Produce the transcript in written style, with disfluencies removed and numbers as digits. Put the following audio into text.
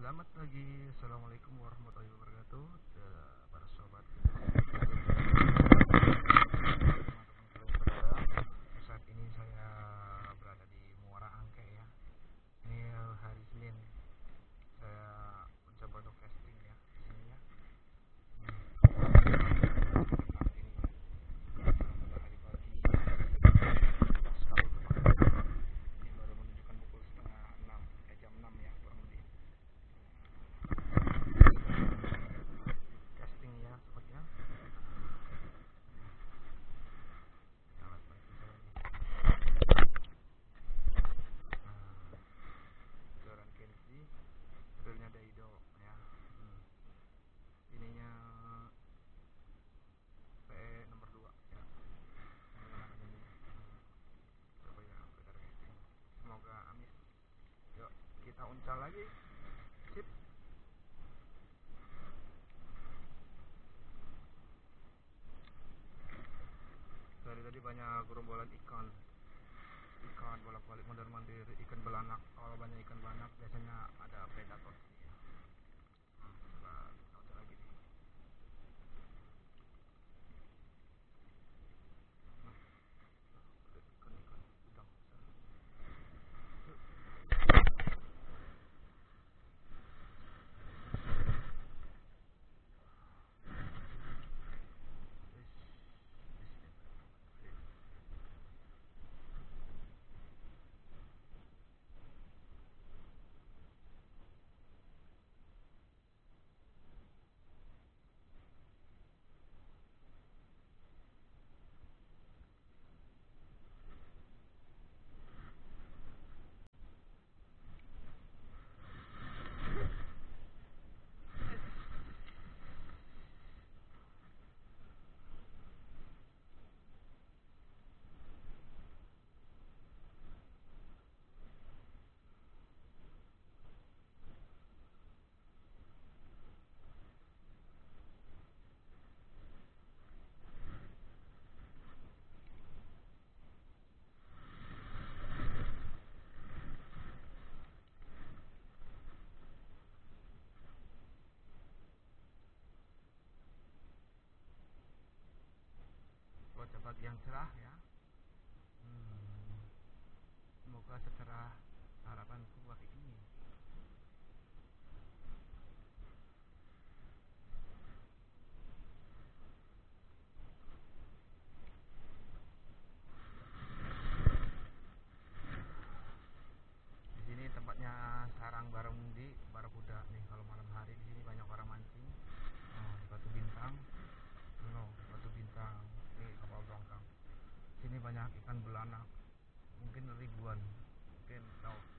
Selamat pagi, assalamualaikum warahmatullahi wabarakatuh, para sobat, teman-teman. Saat ini saya berada di Muara Angke ya. Ini hari Senin. Saya mencoba untuk casting ya di sini ya. Hari pagi sekali teman. Ini baru menunjukkan pukul setengah 6, jam 6 ya kurang lebih. Casting ya sobatnya. Joran Kenzi, realnya Daido ya. Ininya PE nomor 2 ya. Ini coba ya belajar casting. Semoga amis. Yuk kita uncal lagi. Sip. Dari tadi banyak gerombolan ikan bolak-balik mondar mandir, ikan belanak. Kalau banyak ikan belanak biasanya ada predator ya. Coba kita uncal lagi nih. Ikan udang. Cuaca pagi yang cerah ya. Semoga secerah harapanku pagi ini. Di sini tempatnya sarang barramundi, barakuda nih. Kalau malam hari di sini banyak orang mancing. Di Batu Bintang. Batu Bintang. Ini kapal Blangkang. Sini banyak ikan belanak. Mungkin ribuan. Mungkin